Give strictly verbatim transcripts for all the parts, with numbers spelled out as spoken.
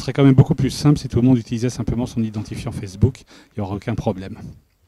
serait quand même beaucoup plus simple si tout le monde utilisait simplement son identifiant Facebook. Il n'y aurait aucun problème.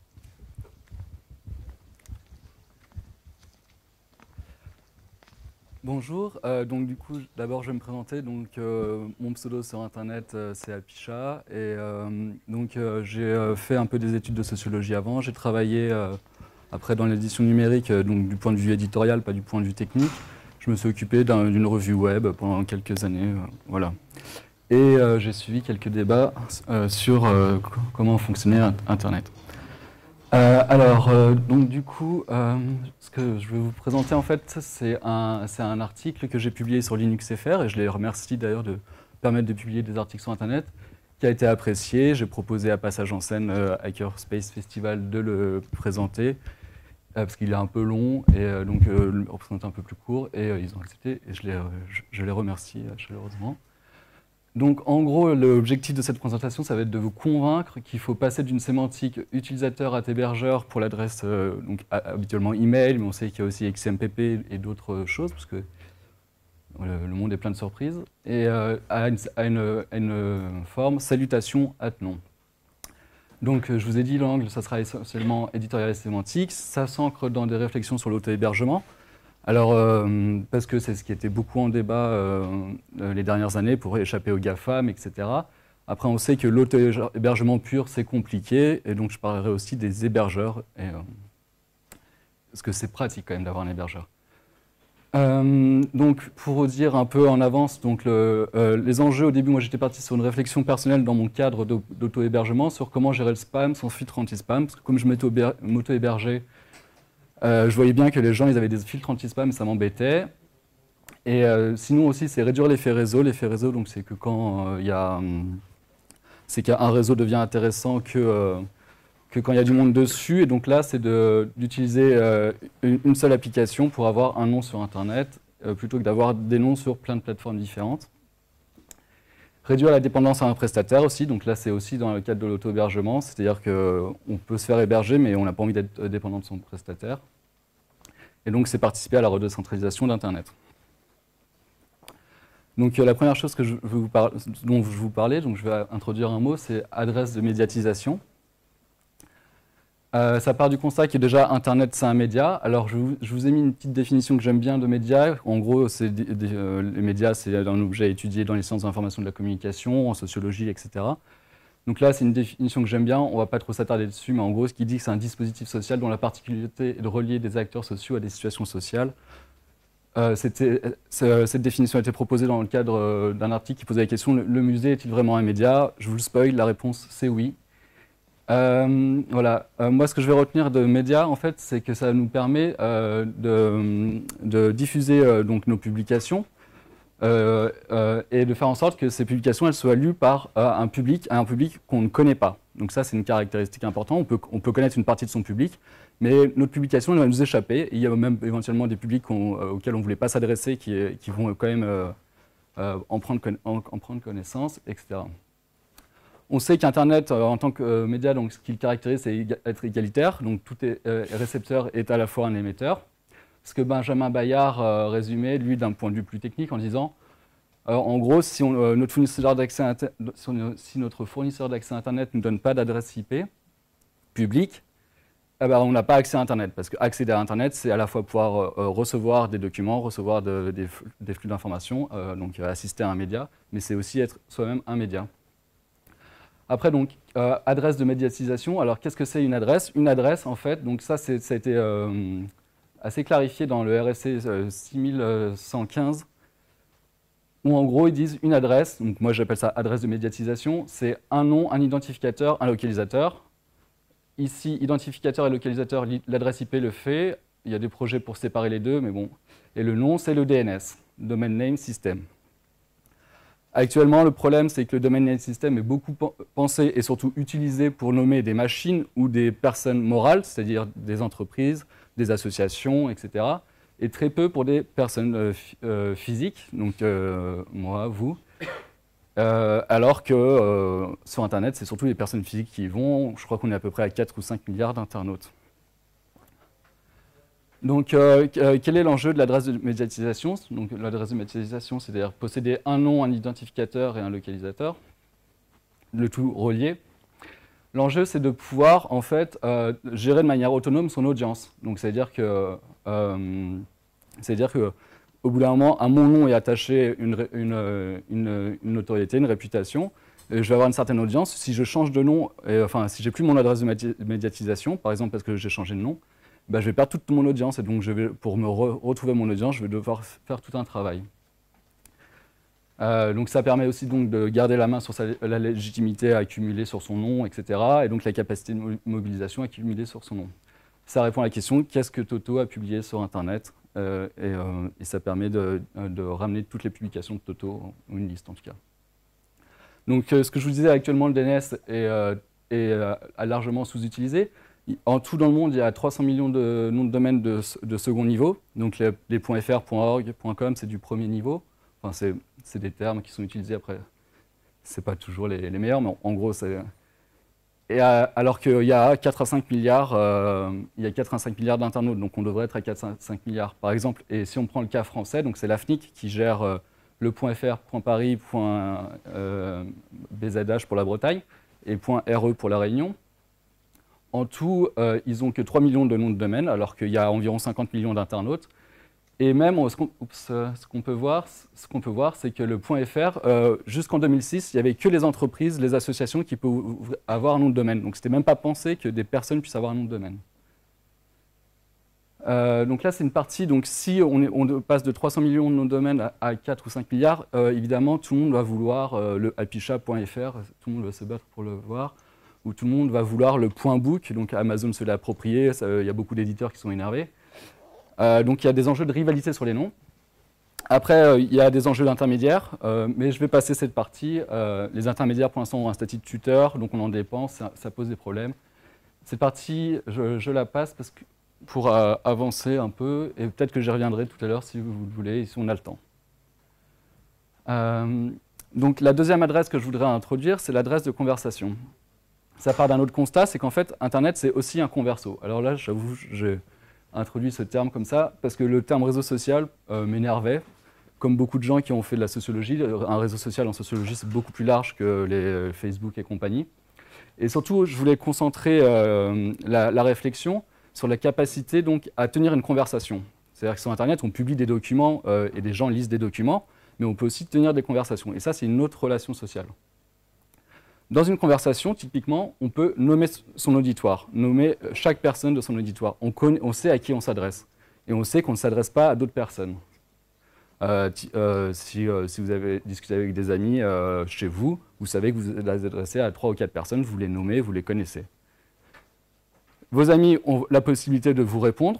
Bonjour, euh, donc du coup d'abord je vais me présenter, donc euh, mon pseudo sur internet euh, c'est Alpicha et euh, donc euh, j'ai euh, fait un peu des études de sociologie avant, j'ai travaillé euh, après dans l'édition numérique euh, donc du point de vue éditorial, pas du point de vue technique. Je me suis occupé d'une revue web pendant quelques années, euh, voilà. Et euh, j'ai suivi quelques débats euh, sur euh, comment fonctionnait internet. Euh, alors, euh, donc du coup, euh, ce que je vais vous présenter en fait, c'est un, c'est un article que j'ai publié sur Linux F R, et je les remercie d'ailleurs de permettre de publier des articles sur Internet, qui a été apprécié. J'ai proposé à Passage en Scène euh, Hackerspace Festival de le présenter, euh, parce qu'il est un peu long, et euh, donc euh, le représenter un peu plus court, et euh, ils ont accepté, et je les, euh, je, je les remercie euh, chaleureusement. Donc, en gros, l'objectif de cette présentation, ça va être de vous convaincre qu'il faut passer d'une sémantique utilisateur à hébergeur pour l'adresse, euh, donc habituellement email, mais on sait qu'il y a aussi X M P P et d'autres choses, parce que le, le monde est plein de surprises, et euh, à, une, à, une, à une forme salutation at nom. Donc, je vous ai dit, l'angle, ça sera essentiellement éditorial et sémantique. Ça s'ancre dans des réflexions sur l'auto-hébergement. Alors, euh, parce que c'est ce qui était beaucoup en débat euh, les dernières années pour échapper aux GAFAM, et cetera. Après, on sait que l'auto-hébergement pur, c'est compliqué, et donc je parlerai aussi des hébergeurs, et, euh, parce que c'est pratique quand même d'avoir un hébergeur. Euh, donc, pour dire un peu en avance, donc le, euh, les enjeux, au début, moi j'étais parti sur une réflexion personnelle dans mon cadre d'auto-hébergement sur comment gérer le spam sans filtre anti-spam, parce que comme je m'auto-hébergeais, Euh, je voyais bien que les gens ils avaient des filtres anti-spam, ça m'embêtait. Et euh, sinon aussi, c'est réduire l'effet réseau. L'effet réseau, donc c'est que quand il euh, y a, hum, c'est qu'un réseau devient intéressant que, euh, que quand il y a du monde dessus. Et donc là, c'est d'utiliser euh, une, une seule application pour avoir un nom sur Internet, euh, plutôt que d'avoir des noms sur plein de plateformes différentes. Réduire la dépendance à un prestataire aussi. Donc là, c'est aussi dans le cadre de l'auto-hébergement, c'est-à-dire qu'on peut se faire héberger, mais on n'a pas envie d'être dépendant de son prestataire. Et donc, c'est participer à la redécentralisation d'Internet. Donc, euh, la première chose que je veux vous parler, dont je vous parlais, donc je vais introduire un mot, c'est adresse de médiatisation. Euh, ça part du constat que déjà Internet c'est un média. Alors je vous, je vous ai mis une petite définition que j'aime bien de médias. En gros, c'est euh, les médias, c'est un objet étudié dans les sciences de l'information et de la communication, en sociologie, et cetera. Donc là, c'est une définition que j'aime bien. On ne va pas trop s'attarder dessus, mais en gros, ce qui dit que c'est un dispositif social dont la particularité est de relier des acteurs sociaux à des situations sociales. Euh, cette définition a été proposée dans le cadre euh, d'un article qui posait la question: le, le musée est-il vraiment un média? Je vous le spoil, la réponse c'est oui. Euh, voilà. Euh, moi, ce que je vais retenir de médias, en fait, c'est que ça nous permet euh, de, de diffuser euh, donc, nos publications euh, euh, et de faire en sorte que ces publications elles soient lues par euh, un public, un public qu'on ne connaît pas. Donc ça, c'est une caractéristique importante. On peut, on peut connaître une partie de son public, mais notre publication elle va nous échapper. Et il y a même éventuellement des publics on, euh, auxquels on ne voulait pas s'adresser qui, qui vont quand même euh, euh, en, prendre, en, en prendre connaissance, et cetera. On sait qu'Internet, euh, en tant que euh, média, donc, ce qui le caractérise, c'est être égalitaire. Donc, tout est, euh, récepteur est à la fois un émetteur. Ce que Benjamin Bayard euh, résumait, lui, d'un point de vue plus technique, en disant, euh, en gros, si, on, euh, notre fournisseur d'accès si notre fournisseur d'accès à Internet ne donne pas d'adresse I P publique, eh ben, on n'a pas accès à Internet. Parce qu'accéder à Internet, c'est à la fois pouvoir euh, recevoir des documents, recevoir de, des, des flux d'informations, euh, donc euh, assister à un média, mais c'est aussi être soi-même un média. Après, donc, euh, adresse de médiatisation. Alors, qu'est-ce que c'est une adresse? Une adresse, en fait, donc ça, ça a été euh, assez clarifié dans le R S C euh, six mille cent quinze, où en gros, ils disent une adresse, donc moi j'appelle ça adresse de médiatisation, c'est un nom, un identificateur, un localisateur. Ici, identificateur et localisateur, l'adresse I P le fait. Il y a des projets pour séparer les deux, mais bon. Et le nom, c'est le D N S, Domain Name System. Actuellement, le problème, c'est que le Domain Name System est beaucoup pensé et surtout utilisé pour nommer des machines ou des personnes morales, c'est-à-dire des entreprises, des associations, et cetera, et très peu pour des personnes euh, euh, physiques, donc euh, moi, vous, euh, alors que euh, sur Internet, c'est surtout les personnes physiques qui y vont. Je crois qu'on est à peu près à quatre ou cinq milliards d'internautes. Donc, euh, quel est l'enjeu de l'adresse de médiatisation? Donc, l'adresse de médiatisation, c'est-à-dire posséder un nom, un identificateur et un localisateur, le tout relié. L'enjeu, c'est de pouvoir, en fait, euh, gérer de manière autonome son audience. Donc, c'est-à-dire que, euh, c'est-à-dire que, au bout d'un moment, à mon nom est attaché une, une, une, une notoriété, une réputation. Et je vais avoir une certaine audience. Si je change de nom, et, enfin, si j'ai plus mon adresse de médiatisation, par exemple parce que j'ai changé de nom, ben, je vais perdre toute mon audience. Et donc, je vais, pour me re retrouver mon audience, je vais devoir faire tout un travail. Euh, donc ça permet aussi donc de garder la main sur sa, la légitimité accumulée sur son nom, et cetera. Et donc la capacité de mobilisation accumulée sur son nom. Ça répond à la question qu'est-ce que Toto a publié sur Internet, euh, et, euh, et ça permet de, de ramener toutes les publications de Toto, ou une liste en tout cas. Donc euh, ce que je vous disais, actuellement le D N S est, euh, est euh, largement sous-utilisé. En tout dans le monde, il y a trois cents millions de noms de domaines de, de second niveau. Donc les, les .fr, .org, .com, c'est du premier niveau. Enfin, c'est des termes qui sont utilisés après. Ce n'est pas toujours les, les meilleurs, mais en, en gros, c'est... Et à, alors qu'il y a quatre à cinq milliards, euh, il y a quatre à cinq milliards d'internautes, donc on devrait être à quatre à cinq milliards, par exemple. Et si on prend le cas français, donc c'est l'A F N I C qui gère euh, le .fr, .paris, euh, .B Z H pour la Bretagne et .re pour la Réunion. En tout, euh, ils n'ont que trois millions de noms de domaine, alors qu'il y a environ cinquante millions d'internautes. Et même, ce qu'on qu'on peut voir, ce qu'on peut voir, c'est que le .fr, euh, jusqu'en deux mille six, il n'y avait que les entreprises, les associations qui peuvent avoir un nom de domaine. Donc, ce n'était même pas pensé que des personnes puissent avoir un nom de domaine. Euh, donc là, c'est une partie. Donc, si on, est, on passe de trois cents millions de noms de domaine à, à quatre ou cinq milliards, euh, évidemment, tout le monde va vouloir euh, le apicha point F R, tout le monde va se battre pour le voir, ou tout le monde va vouloir le .book. Donc, Amazon se l'a approprié. Il y a beaucoup d'éditeurs qui sont énervés. Euh, donc il y a des enjeux de rivalité sur les noms. Après, euh, il y a des enjeux d'intermédiaires, euh, mais je vais passer cette partie. Euh, les intermédiaires, pour l'instant, ont un statut de tuteur, donc on en dépend, ça, ça pose des problèmes. Cette partie, je, je la passe parce que, pour euh, avancer un peu, et peut-être que j'y reviendrai tout à l'heure si vous le voulez, si on a le temps. Euh, donc la deuxième adresse que je voudrais introduire, c'est l'adresse de conversation. Ça part d'un autre constat, c'est qu'en fait, Internet, c'est aussi un converso. Alors là, j'avoue, j'ai introduit ce terme comme ça, parce que le terme réseau social euh, m'énervait. Comme beaucoup de gens qui ont fait de la sociologie, un réseau social en sociologie, c'est beaucoup plus large que les euh, Facebook et compagnie. Et surtout, je voulais concentrer euh, la, la réflexion sur la capacité donc, à tenir une conversation. C'est-à-dire que sur Internet, on publie des documents euh, et des gens lisent des documents, mais on peut aussi tenir des conversations. Et ça, c'est une autre relation sociale. Dans une conversation, typiquement, on peut nommer son auditoire, nommer chaque personne de son auditoire. On, connaît, on sait à qui on s'adresse. Et on sait qu'on ne s'adresse pas à d'autres personnes. Euh, euh, si, euh, si vous avez discuté avec des amis euh, chez vous, vous savez que vous vous adressez à trois ou quatre personnes, vous les nommez, vous les connaissez. Vos amis ont la possibilité de vous répondre.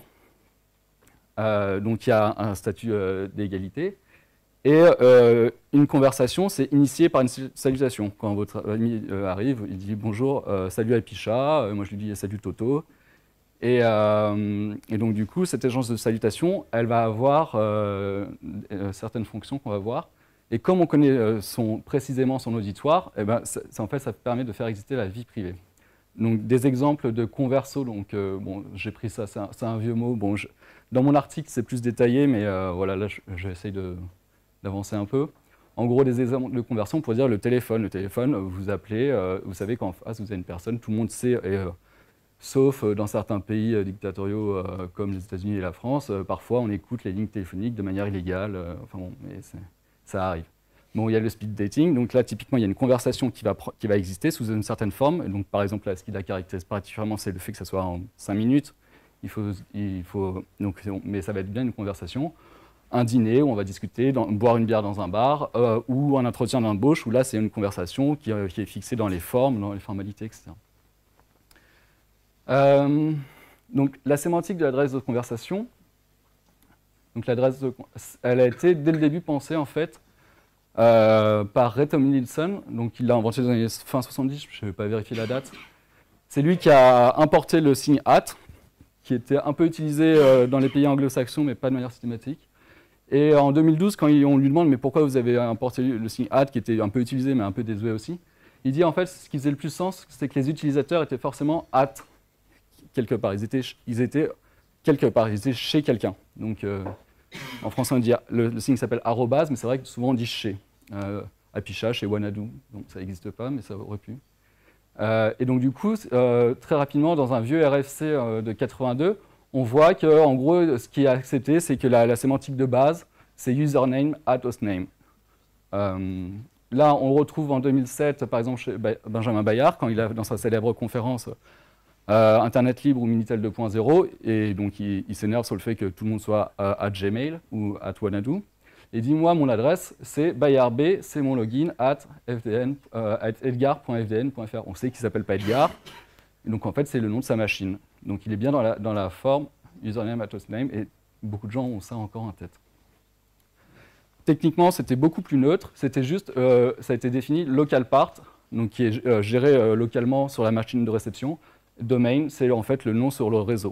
Euh, donc il y a un statut euh, d'égalité. Et euh, une conversation, c'est initié par une salutation. Quand votre ami euh, arrive, il dit « Bonjour, euh, salut Apicha euh, », moi je lui dis « Salut Toto ». Et, euh, et donc du coup, cette échange de salutation, elle va avoir euh, certaines fonctions qu'on va voir. Et comme on connaît euh, son, précisément son auditoire, eh ben, ça, ça, en fait, ça permet de faire exister la vie privée. Donc des exemples de converso, donc euh, bon, j'ai pris ça, c'est un, un vieux mot. Bon, je, dans mon article, c'est plus détaillé, mais euh, voilà, là, j'essaye de d'avancer un peu. En gros, des exemples de conversion, pour dire le téléphone. Le téléphone, vous appelez, euh, vous savez qu'en face, vous avez une personne, tout le monde sait, et, euh, sauf dans certains pays euh, dictatoriaux euh, comme les États-Unis et la France, euh, parfois on écoute les lignes téléphoniques de manière illégale, euh, enfin bon, mais ça arrive. Bon, il y a le speed dating, donc là, typiquement, il y a une conversation qui va, qui va exister sous une certaine forme. Et donc, par exemple, là, ce qui la caractérise particulièrement, c'est le fait que ça soit en cinq minutes. Il faut, il faut, donc, mais ça va être bien une conversation. Un dîner où on va discuter, dans, boire une bière dans un bar, euh, ou un entretien d'embauche où là c'est une conversation qui, euh, qui est fixée dans les formes, dans les formalités, et cetera. Euh, donc la sémantique de l'adresse de conversation, donc l'adresse, elle a été dès le début pensée en fait euh, par Ray Tomlinson, donc il l'a inventé dans les années fin soixante-dix, je ne vais pas vérifier la date. C'est lui qui a importé le signe at, qui était un peu utilisé euh, dans les pays anglo-saxons, mais pas de manière systématique. Et en deux mille douze, quand on lui demande « mais pourquoi vous avez importé le signe at » qui était un peu utilisé, mais un peu désuet aussi, il dit en fait ce qui faisait le plus sens, c'est que les utilisateurs étaient forcément at quelque part. Ils étaient, ils étaient quelque part, ils étaient chez quelqu'un. Donc, euh, en français, on dit, le, le signe s'appelle arrobase, mais c'est vrai que souvent on dit chez. Euh, Apicha, chez Wanadu, donc ça n'existe pas, mais ça aurait pu. Euh, et donc du coup, euh, très rapidement, dans un vieux R F C euh, de quatre-vingt-deux, on voit que, en gros, ce qui est accepté, c'est que la, la sémantique de base, c'est username at hostname. Euh, là, on le retrouve en deux mille sept, par exemple, chez Benjamin Bayard, quand il a dans sa célèbre conférence euh, Internet libre ou Minitel deux point zéro, et donc il, il s'énerve sur le fait que tout le monde soit euh, at Gmail ou at Wanadu. Et dit, moi, mon adresse, c'est bayardb, c'est mon login, at, fdn, euh, at edgar point f d n point f r. On sait qu'il ne s'appelle pas Edgar, et donc en fait, c'est le nom de sa machine. Donc il est bien dans la, dans la forme username at hostname, et beaucoup de gens ont ça encore en tête. Techniquement, c'était beaucoup plus neutre, c'était juste, euh, ça a été défini local part, donc qui est euh, géré euh, localement sur la machine de réception. Domain, c'est en fait le nom sur le réseau.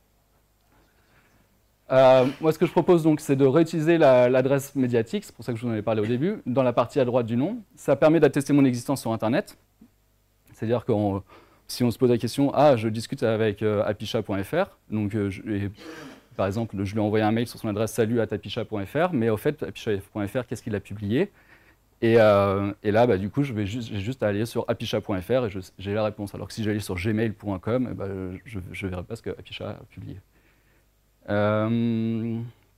Euh, moi, ce que je propose, donc, c'est de réutiliser l'adresse la, médiatique, c'est pour ça que je vous en ai parlé au début, dans la partie à droite du nom. Ça permet d'attester mon existence sur Internet. C'est-à-dire que si on se pose la question, ah, je discute avec euh, apicha point f r, donc, euh, je, et, par exemple, je lui ai envoyé un mail sur son adresse salut arobase apicha point f r, mais au fait, apicha point f r, qu'est-ce qu'il a publié? Et, euh, et là, bah, du coup, je vais juste, j'ai juste à aller sur apicha point f r et j'ai la réponse. Alors que si j'allais sur gmail point com, eh ben, je ne verrai pas ce que Apicha a publié. Euh,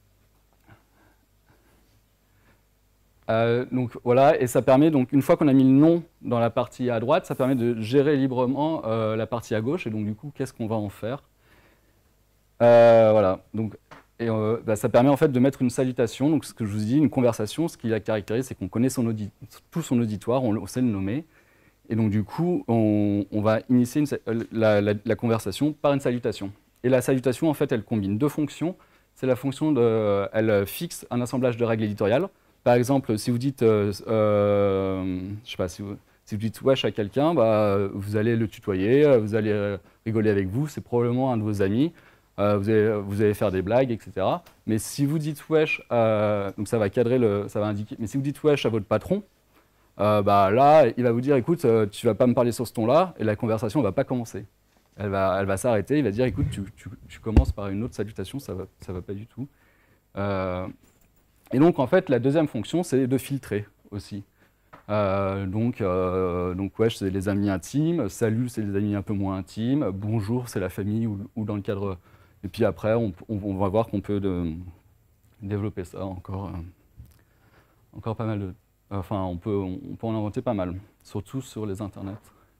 euh, donc voilà, et ça permet, donc, une fois qu'on a mis le nom dans la partie à droite, ça permet de gérer librement euh, la partie à gauche, et donc du coup, qu'est-ce qu'on va en faire? euh, Voilà, donc, et, euh, bah, ça permet en fait de mettre une salutation, donc ce que je vous dis, une conversation, ce qui la caractérise, c'est qu'on connaît son tout son auditoire, on, on sait le nommer, et donc du coup, on, on va initier une, la, la, la conversation par une salutation. Et la salutation, en fait, elle combine deux fonctions. C'est la fonction de, elle fixe un assemblage de règles éditoriales. Par exemple, si vous dites, euh, euh, je sais pas, si vous, si vous dites wesh à quelqu'un, bah, vous allez le tutoyer, vous allez rigoler avec vous, c'est probablement un de vos amis, euh, vous, allez, vous allez faire des blagues, et cetera. Mais si vous dites wesh, euh, donc ça va cadrer le, ça va indiquer. Mais si vous dites wesh à votre patron, euh, bah là, il va vous dire, écoute, tu vas pas me parler sur ce ton-là, et la conversation ne va pas commencer. Elle va, elle va s'arrêter, il va dire, écoute, tu, tu, tu commences par une autre salutation, ça ne va, ça va pas du tout. Euh, et donc, en fait, la deuxième fonction, c'est de filtrer aussi. Euh, donc, euh, donc, wesh, c'est les amis intimes, salut, c'est les amis un peu moins intimes, bonjour, c'est la famille ou, ou dans le cadre... Et puis après, on, on, on va voir qu'on peut de, développer ça encore, euh, encore pas mal de... Enfin, on peut, on peut en inventer pas mal, surtout sur les internets.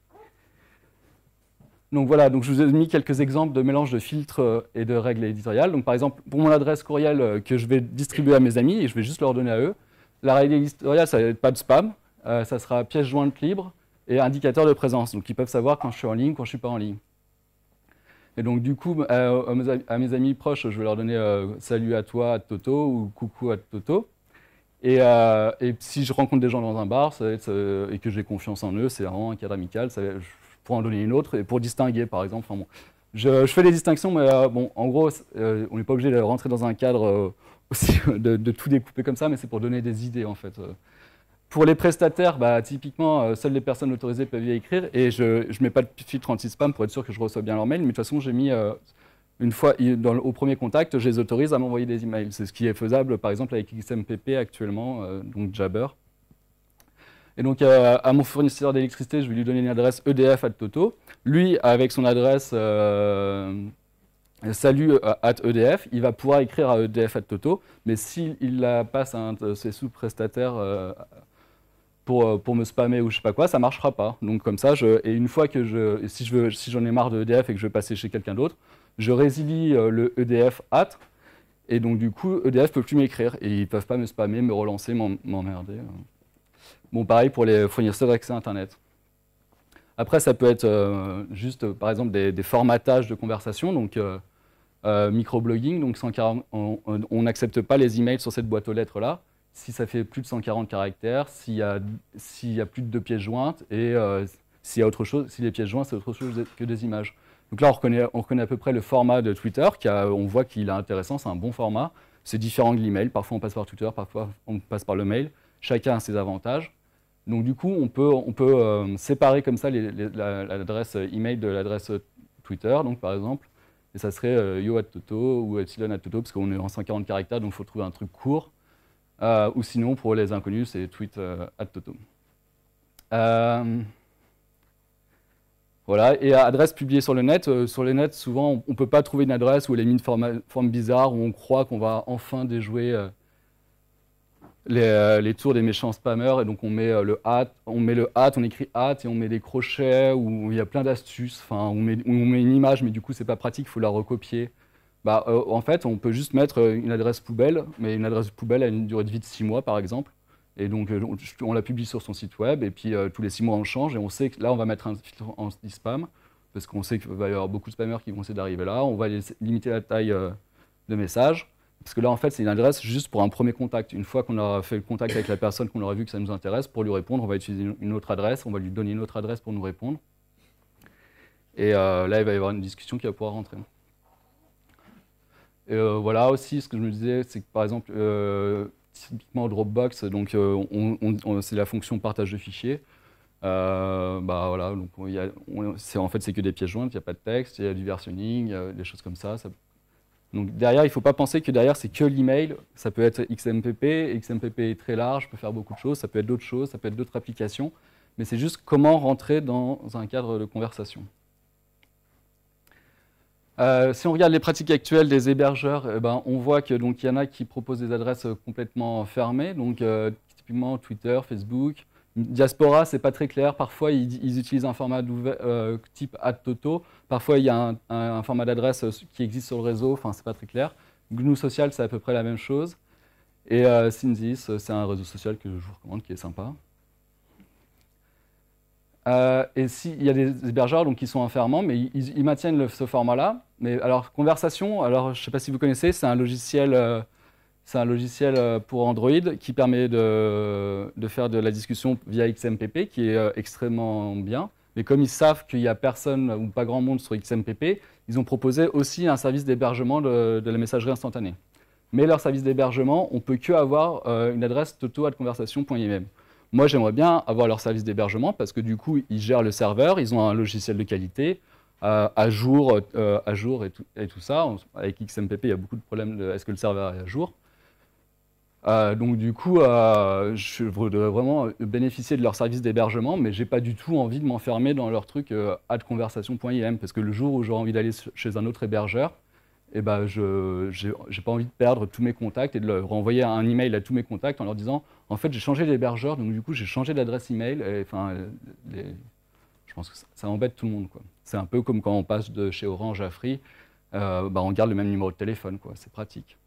Donc voilà, donc je vous ai mis quelques exemples de mélange de filtres et de règles éditoriales. Donc par exemple, pour mon adresse courriel que je vais distribuer à mes amis, et je vais juste leur donner à eux, la règle éditoriale, ça va être pas de spam, euh, ça sera pièce jointe libre et indicateur de présence. Donc ils peuvent savoir quand je suis en ligne, quand je ne suis pas en ligne. Et donc du coup, euh, à mes amis proches, je vais leur donner euh, salut à toi, à Toto, ou coucou à Toto. Et, euh, et si je rencontre des gens dans un bar, ça va être, euh, et que j'ai confiance en eux, c'est vraiment un cadre amical, ça va, je, pour en donner une autre, et pour distinguer, par exemple. Enfin, bon, je, je fais des distinctions, mais euh, bon, en gros, euh, on n'est pas obligé de rentrer dans un cadre euh, aussi, de, de tout découper comme ça, mais c'est pour donner des idées, en fait. Pour les prestataires, bah, typiquement, euh, seules les personnes autorisées peuvent y écrire, et je ne mets pas de filtre anti-spam pour être sûr que je reçois bien leur mail, mais de toute façon, j'ai mis, euh, une fois, dans le, au premier contact, je les autorise à m'envoyer des emails. C'est ce qui est faisable, par exemple, avec X M P P actuellement, euh, donc Jabber. Et donc, euh, à mon fournisseur d'électricité, je vais lui donner une adresse E D F arobase Toto. Lui, avec son adresse euh, salut arobase E D F, il va pouvoir écrire à E D F arobase Toto, mais s'il la passe à un de ses sous-prestataires euh, pour, pour me spammer ou je sais pas quoi, ça ne marchera pas. Donc, comme ça, je, et une fois que je, si je veux, si j'en ai marre de E D F et que je veux passer chez quelqu'un d'autre, je résilie euh, le E D F at, et donc du coup, E D F ne peut plus m'écrire, et ils ne peuvent pas me spammer, me relancer, m'emmerder. Bon, pareil pour les fournisseurs d'accès Internet. Après, ça peut être euh, juste, par exemple, des, des formatages de conversation, donc euh, euh, microblogging, donc cent quarante, on n'accepte pas les emails sur cette boîte aux lettres-là, si ça fait plus de cent quarante caractères, s'il y a, s'il y a plus de deux pièces jointes, et euh, s'il y a autre chose, si les pièces jointes, c'est autre chose que des images. Donc là, on reconnaît, on reconnaît à peu près le format de Twitter, qui a, on voit qu'il est intéressant, c'est un bon format. C'est différent de l'email, parfois on passe par Twitter, parfois on passe par le mail. Chacun a ses avantages. Donc du coup, on peut, on peut euh, séparer comme ça l'adresse email de l'adresse Twitter. Donc par exemple, Et ça serait euh, yo at Toto ou epsilon at Toto, parce qu'on est en cent quarante caractères, donc il faut trouver un truc court. Euh, ou sinon, pour les inconnus, c'est tweet euh, at Toto. Euh, voilà, et adresse publiée sur le net. Euh, sur le net, souvent, on ne peut pas trouver une adresse où elle est mise de forme, forme bizarre, où on croit qu'on va enfin déjouer euh, les, euh, les tours des méchants spammers, et donc on met euh, le at, on met le at, on écrit at, et on met des crochets, où il y a plein d'astuces, enfin, on met, on met une image, mais du coup, c'est pas pratique, il faut la recopier. Bah, euh, en fait, on peut juste mettre une adresse poubelle, mais une adresse poubelle a une durée de vie de six mois, par exemple. Et donc, euh, on, on la publie sur son site web, et puis euh, tous les six mois, on change, et on sait que là, on va mettre un filtre anti-spam, parce qu'on sait qu'il va y avoir beaucoup de spammers qui vont essayer d'arriver là. On va limiter la taille euh, de message, parce que là, en fait, c'est une adresse juste pour un premier contact. Une fois qu'on aura fait le contact avec la personne, qu'on aura vu que ça nous intéresse, pour lui répondre, on va utiliser une autre adresse, on va lui donner une autre adresse pour nous répondre. Et euh, là, il va y avoir une discussion qui va pouvoir rentrer. Et euh, voilà aussi, ce que je me disais, c'est que par exemple, euh, typiquement Dropbox, donc euh, on, on, on, c'est la fonction partage de fichiers. Euh, bah voilà, donc on, y a, on, c'est, en fait, c'est que des pièces jointes, il n'y a pas de texte, il y a du versionning, il y a des choses comme ça. ça donc derrière, il ne faut pas penser que derrière, c'est que l'email. Ça peut être X M P P, X M P P est très large, peut faire beaucoup de choses, ça peut être d'autres choses, ça peut être d'autres applications, mais c'est juste comment rentrer dans un cadre de conversation. Euh, si on regarde les pratiques actuelles des hébergeurs, eh ben, on voit qu'il y en a qui proposent des adresses complètement fermées, donc euh, typiquement Twitter, Facebook. Diaspora, c'est pas très clair. Parfois, ils, ils utilisent un format euh, type at Toto. Parfois, il y a un, un, un format d'adresse qui existe sur le réseau. Enfin, c'est pas très clair. G N U Social, c'est à peu près la même chose. Et euh, Synthis, c'est un réseau social que je vous recommande, qui est sympa. Euh, et s'il y a des hébergeurs donc, qui sont enfermants, mais ils, ils maintiennent le, ce format-là. Mais alors, Conversation, alors, je ne sais pas si vous connaissez, c'est un logiciel, euh, c'est un logiciel euh, pour Android qui permet de, de faire de la discussion via X M P P, qui est euh, extrêmement bien. Mais comme ils savent qu'il n'y a personne ou pas grand monde sur X M P P, ils ont proposé aussi un service d'hébergement de, de la messagerie instantanée. Mais leur service d'hébergement, on ne peut que avoir euh, une adresse toto arobase conversation point i m. Moi, j'aimerais bien avoir leur service d'hébergement parce que du coup, ils gèrent le serveur, ils ont un logiciel de qualité, euh, à jour, euh, à jour et tout, et tout ça. Avec X M P P, il y a beaucoup de problèmes de est-ce que le serveur est à jour. Euh, donc du coup, euh, je voudrais vraiment bénéficier de leur service d'hébergement, mais je n'ai pas du tout envie de m'enfermer dans leur truc euh, arobase conversation point i m parce que le jour où j'aurai envie d'aller chez un autre hébergeur, eh ben, je n'ai pas envie de perdre tous mes contacts et de leur renvoyer un email à tous mes contacts en leur disant « En fait, j'ai changé d'hébergeur, donc du coup, j'ai changé d'adresse email. » Enfin, les, je pense que ça, ça embête tout le monde. C'est un peu comme quand on passe de chez Orange à Free, euh, bah, on garde le même numéro de téléphone, c'est pratique.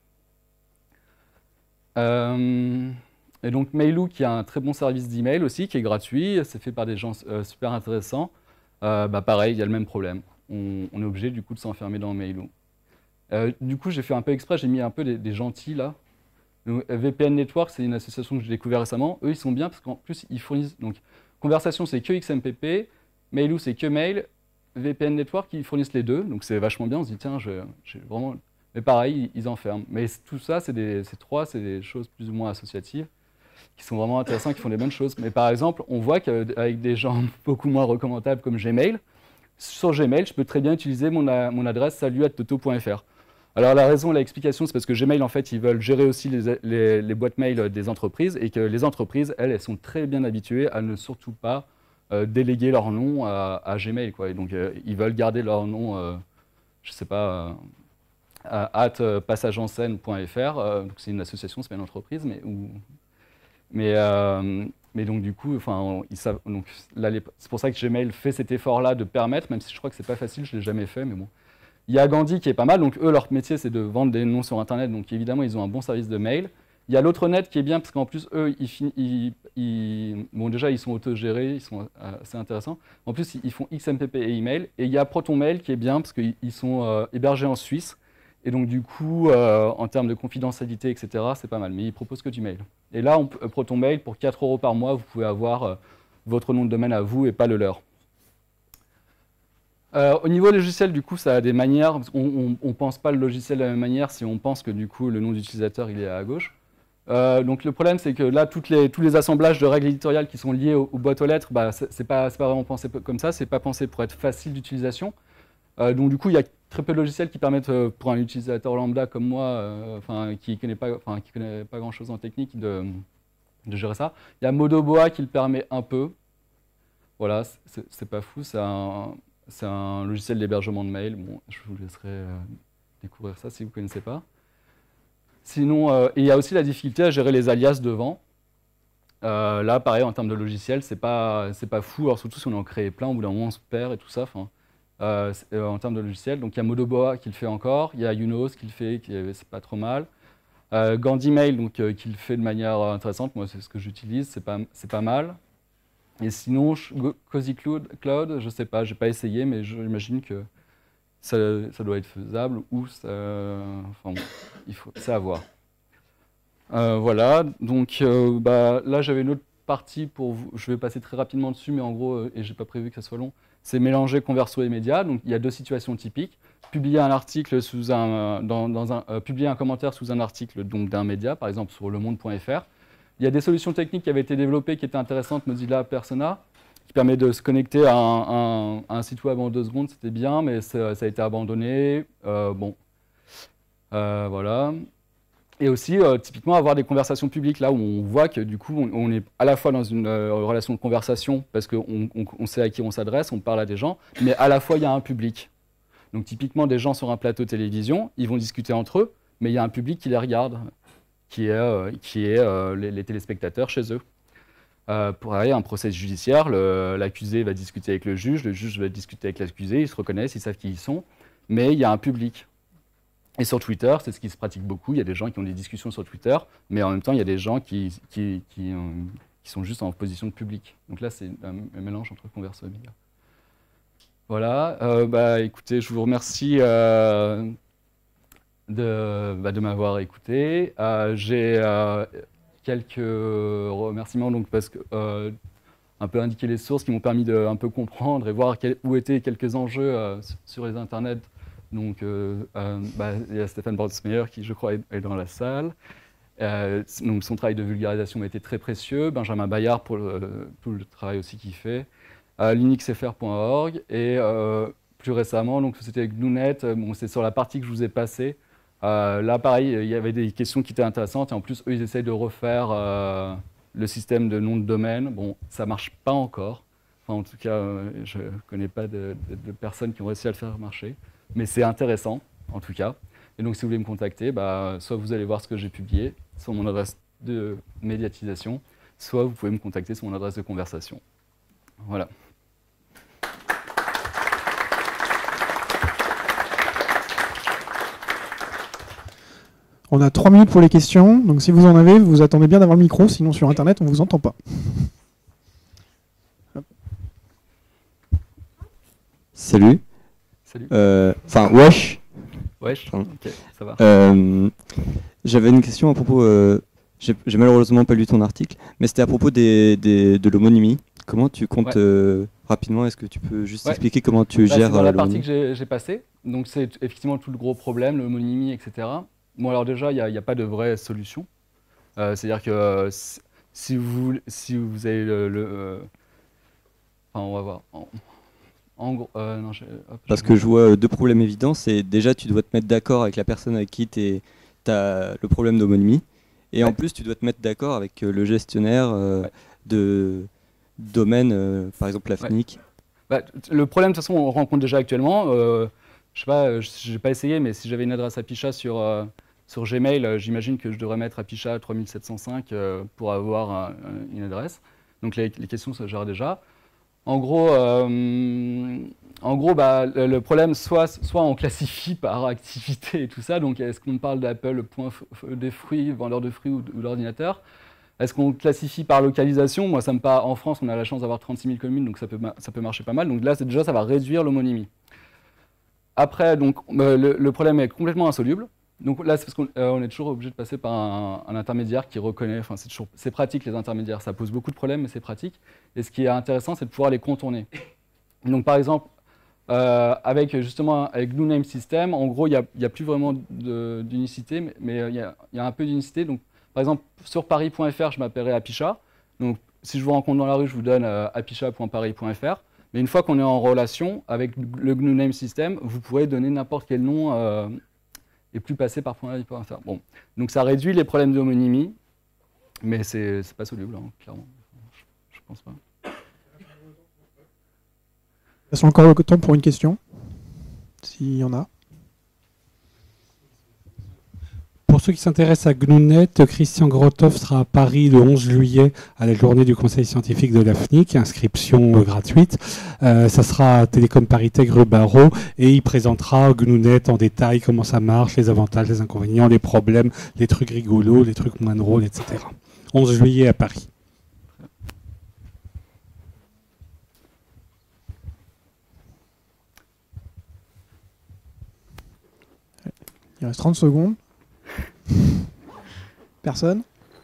Euh, et donc, Mailoo, qui a un très bon service d'email aussi, qui est gratuit, c'est fait par des gens euh, super intéressants. Euh, bah, pareil, il y a le même problème. On, on est obligé du coup de s'enfermer dans Mailoo. Euh, du coup, j'ai fait un peu exprès, j'ai mis un peu des, des gentils là. Donc, V P N Network, c'est une association que j'ai découvert récemment. Eux, ils sont bien parce qu'en plus, ils fournissent. Donc, Conversation, c'est que X M P P. Mailoo, c'est que mail. V P N Network, ils fournissent les deux. Donc, c'est vachement bien. On se dit, tiens, j'ai vraiment. Mais pareil, ils, ils enferment. Mais tout ça, c'est des, ces trois, c'est des choses plus ou moins associatives qui sont vraiment intéressantes, qui font des bonnes choses. Mais par exemple, on voit qu'avec des gens beaucoup moins recommandables comme Gmail, sur Gmail, je peux très bien utiliser mon, mon adresse salut arobase toto point f r. Alors la raison, l'explication, c'est parce que Gmail, en fait, ils veulent gérer aussi les, les, les boîtes mail des entreprises et que les entreprises, elles, elles sont très bien habituées à ne surtout pas euh, déléguer leur nom à, à Gmail, quoi. Et donc, euh, ils veulent garder leur nom, euh, je ne sais pas, euh, at passageenscène point f r. Euh, c'est une association, c'est pas une entreprise, mais, où, mais, euh, mais donc du coup, enfin, ils savent. Donc là, c'est pour ça que Gmail fait cet effort-là de permettre, même si je crois que c'est pas facile, je l'ai jamais fait, mais bon. Il y a Gandhi qui est pas mal, donc eux, leur métier, c'est de vendre des noms sur Internet, donc évidemment, ils ont un bon service de mail. Il y a l'autre net qui est bien, parce qu'en plus, eux, ils, ils, ils, bon, déjà, ils sont autogérés, ils sont assez intéressants. En plus, ils font X M P P et email. Et il y a ProtonMail qui est bien, parce qu'ils sont euh, hébergés en Suisse. Et donc, du coup, euh, en termes de confidentialité, et cetera, c'est pas mal. Mais ils proposent que du mail. Et là, on, ProtonMail, pour quatre euros par mois, vous pouvez avoir euh, votre nom de domaine à vous et pas le leur. Euh, au niveau logiciel, du coup, ça a des manières. On ne pense pas le logiciel de la même manière si on pense que du coup, le nom d'utilisateur il est à gauche. Euh, donc le problème, c'est que là, toutes les, tous les assemblages de règles éditoriales qui sont liés aux, aux boîtes aux lettres, bah, c'est pas, pas vraiment pensé comme ça. C'est pas pensé pour être facile d'utilisation. Euh, donc du coup, il y a très peu de logiciels qui permettent, euh, pour un utilisateur lambda comme moi, euh, enfin, qui ne connaît pas, enfin, qui connaît pas grand-chose en technique, de, de gérer ça. Il y a Modoboa qui le permet un peu. Voilà, c'est pas fou, c'est un, un logiciel d'hébergement de mail. Bon, je vous laisserai euh, découvrir ça si vous ne connaissez pas. Sinon, euh, il y a aussi la difficulté à gérer les alias devant. Euh, là, pareil, en termes de logiciel, c'est pas, c'est pas fou, alors surtout si on en crée plein, au bout d'un moment on se perd et tout ça. Euh, euh, en termes de logiciel, donc il y a Modoboa qui le fait encore, il y a Unos qui le fait, qui c'est pas trop mal. Euh, Gandimail, donc euh, qui le fait de manière intéressante, moi c'est ce que j'utilise, c'est pas, c'est pas mal. Et sinon, Cozy Cloud, Cloud je sais pas, j'ai pas essayé, mais j'imagine que ça, ça doit être faisable ou ça, enfin bon, il faut, c'est à voir. Euh, voilà, donc euh, bah, là j'avais une autre partie pour vous, je vais passer très rapidement dessus, mais en gros, euh, et j'ai pas prévu que ça soit long, c'est mélanger Converso et médias. Donc il y a deux situations typiques. Publier un article sous un, dans, dans un, euh, publier un commentaire sous un article donc d'un média, par exemple sur le monde point F R. Il y a des solutions techniques qui avaient été développées qui étaient intéressantes, Mozilla Persona, qui permet de se connecter à un, un, un site web en deux secondes, c'était bien, mais ça, ça a été abandonné. Euh, bon, euh, voilà. Et aussi, euh, typiquement, avoir des conversations publiques, là où on voit que du coup, on, on est à la fois dans une euh, relation de conversation, parce qu'on on, on sait à qui on s'adresse, on parle à des gens, mais à la fois, il y a un public. Donc typiquement, des gens sur un plateau télévision, ils vont discuter entre eux, mais il y a un public qui les regarde, qui est, euh, qui est euh, les, les téléspectateurs chez eux. Euh, pour aller à un procès judiciaire, l'accusé va discuter avec le juge, le juge va discuter avec l'accusé, ils se reconnaissent, ils savent qui ils sont, mais il y a un public. Et sur Twitter, c'est ce qui se pratique beaucoup. Il y a des gens qui ont des discussions sur Twitter, mais en même temps, il y a des gens qui, qui, qui, euh, qui sont juste en position de public. Donc là, c'est un, un mélange entre Converso et médias. Voilà. Euh, bah, écoutez, je vous remercie euh, de, bah, de m'avoir écouté. Euh, J'ai euh, quelques remerciements, donc, parce que euh, un peu indiquer les sources qui m'ont permis de un peu comprendre et voir quel, où étaient quelques enjeux euh, sur les internets. Donc, euh, euh, bah, il y a Stéphane Bordsmeyer qui, je crois, est, est dans la salle. Euh, donc, son travail de vulgarisation a été très précieux. Benjamin Bayard pour le, pour le travail aussi qu'il fait. Euh, linuxfr point org. Et euh, plus récemment, donc c'était GNUnet. Bon, c'est sur la partie que je vous ai passée. Euh, là, pareil, il y avait des questions qui étaient intéressantes. Et en plus, eux, ils essayent de refaire euh, le système de nom de domaine. Bon, ça ne marche pas encore. Enfin, en tout cas, euh, je ne connais pas de, de, de personnes qui ont réussi à le faire marcher. Mais c'est intéressant, en tout cas. Et donc, si vous voulez me contacter, bah, soit vous allez voir ce que j'ai publié sur mon adresse de médiatisation, soit vous pouvez me contacter sur mon adresse de conversation. Voilà. On a trois minutes pour les questions. Donc, si vous en avez, vous attendez bien d'avoir le micro. Sinon, sur Internet, on ne vous entend pas. Salut. Salut. Enfin, euh, wesh. Wesh, ok, ça va. Euh, J'avais une question à propos, euh, j'ai malheureusement pas lu ton article, mais c'était à propos des, des, de l'homonymie. Comment tu comptes, ouais. euh, rapidement, est-ce que tu peux juste ouais. expliquer comment tu bah, gères dans la partie que j'ai passée, donc c'est effectivement tout le gros problème, l'homonymie, et cetera. Bon, alors déjà, il n'y a, a pas de vraie solution. Euh, C'est-à-dire que euh, si, vous, si vous avez le... le euh, enfin, on va voir... En, En gros, euh, non, je, hop, Parce que je vois deux problèmes évidents, c'est déjà tu dois te mettre d'accord avec la personne avec qui tu as le problème d'homonymie, et ouais. en plus tu dois te mettre d'accord avec le gestionnaire euh, ouais. de domaine, euh, par exemple la F N I C. Ouais. Bah, le problème de toute façon on rencontre déjà actuellement, euh, je sais pas, je n'ai pas essayé, mais si j'avais une adresse Apicha sur, euh, sur Gmail, euh, j'imagine que je devrais mettre Apicha trois mille sept cent cinq euh, pour avoir un, une adresse. Donc les, les questions se gèrent déjà. En gros, euh, en gros bah, le, le problème, soit, soit on classifie par activité et tout ça, donc est-ce qu'on parle d'Apple, point des fruits, vendeur de fruits ou, ou d'ordinateur? Est-ce qu'on classifie par localisation? Moi, ça me paraît, en France, on a la chance d'avoir trente-six mille communes, donc ça peut, ça peut marcher pas mal. Donc là, déjà, ça va réduire l'homonymie. Après, donc, euh, le, le problème est complètement insoluble. Donc là, c'est parce qu'on euh, est toujours obligé de passer par un, un intermédiaire qui reconnaît, enfin c'est pratique les intermédiaires, ça pose beaucoup de problèmes, mais c'est pratique. Et ce qui est intéressant, c'est de pouvoir les contourner. Donc par exemple, euh, avec justement avec GNU Name System, en gros, il n'y a, a plus vraiment d'unicité, mais, mais il, y a, il y a un peu d'unicité. Donc par exemple, sur paris point F R, je m'appellerai Apicha. Donc si je vous rencontre dans la rue, je vous donne euh, apicha point paris point F R. Mais une fois qu'on est en relation avec le G N U Name System, vous pourrez donner n'importe quel nom euh, et plus passer par point .fr. Bon. Donc ça réduit les problèmes d'homonymie, mais c'est pas soluble, hein, clairement. Je, je pense pas. Laisse encore le temps pour une question, s'il y en a. Pour ceux qui s'intéressent à G N U Net, Christian Grotov sera à Paris le onze juillet à la journée du Conseil scientifique de l'A F N I C, inscription euh, gratuite. Euh, ça sera à Télécom Paritech rue Barreau et il présentera G N U Net en détail, comment ça marche, les avantages, les inconvénients, les problèmes, les trucs rigolos, les trucs moins drôles, et cetera. onze juillet à Paris. Il reste trente secondes. Personne?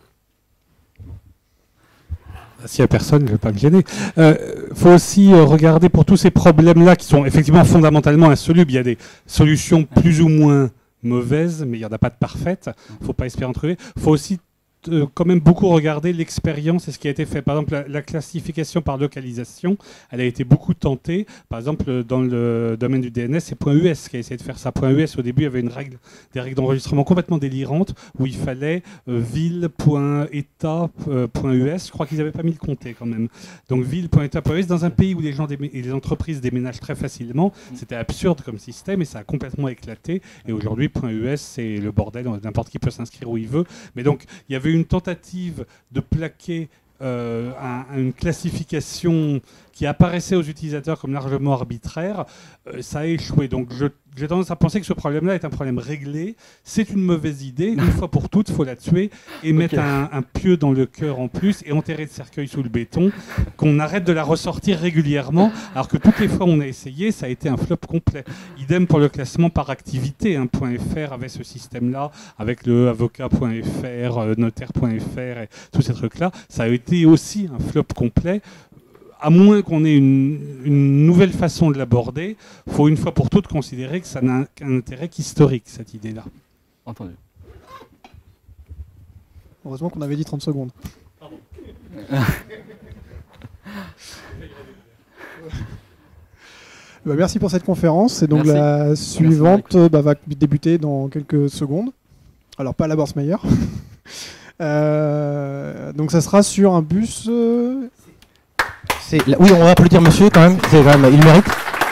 S'il n'y a personne, je ne vais pas me gêner. Il euh, faut aussi euh, regarder pour tous ces problèmes-là qui sont effectivement fondamentalement insolubles. Il y a des solutions plus ou moins mauvaises, mais il n'y en a pas de parfaites. Il ne faut pas espérer en trouver. Il faut aussi euh, quand même beaucoup regarder l'expérience et ce qui a été fait. Par exemple, la, la classification par localisation, elle a été beaucoup tentée. Par exemple, dans le domaine du D N S, c'est .us qui a essayé de faire ça. .us, au début, il y avait une règle, des règles d'enregistrement complètement délirantes où il fallait euh, ville.état.us. Je crois qu'ils n'avaient pas mis le comté quand même. Donc ville.état.us, dans un pays où les gens et les entreprises déménagent très facilement, c'était absurde comme système et ça a complètement éclaté. Et aujourd'hui, .us, c'est le bordel, n'importe qui peut s'inscrire où il veut. Mais donc, il y avait une tentative de plaquer euh, un, une classification qui apparaissait aux utilisateurs comme largement arbitraire. Euh, ça a échoué. Donc, je J'ai tendance à penser que ce problème-là est un problème réglé. C'est une mauvaise idée. Une fois pour toutes, il faut la tuer et okay. mettre un, un pieu dans le cœur en plus et enterrer le cercueil sous le béton, qu'on arrête de la ressortir régulièrement, alors que toutes les fois où on a essayé, ça a été un flop complet. Idem pour le classement par activité. Hein. .fr avait ce système-là, avec le avocat.fr, euh, notaire.fr et tous ces trucs-là. Ça a été aussi un flop complet. À moins qu'on ait une, une nouvelle façon de l'aborder, il faut une fois pour toutes considérer que ça n'a qu'un intérêt qu'historique, cette idée-là. Entendu. Heureusement qu'on avait dit trente secondes. Pardon. bah, merci pour cette conférence. Et donc merci. La suivante bah, va débuter dans quelques secondes. Alors pas à la Bourse-Meyer. euh, donc ça sera sur un bus... Euh Oui, on va applaudir monsieur quand même, quand même il mérite.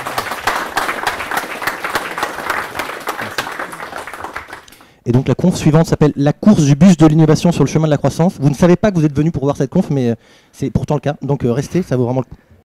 Et donc la conf suivante s'appelle la course du bus de l'innovation sur le chemin de la croissance. Vous ne savez pas que vous êtes venu pour voir cette conf, mais c'est pourtant le cas. Donc restez, ça vaut vraiment le coup.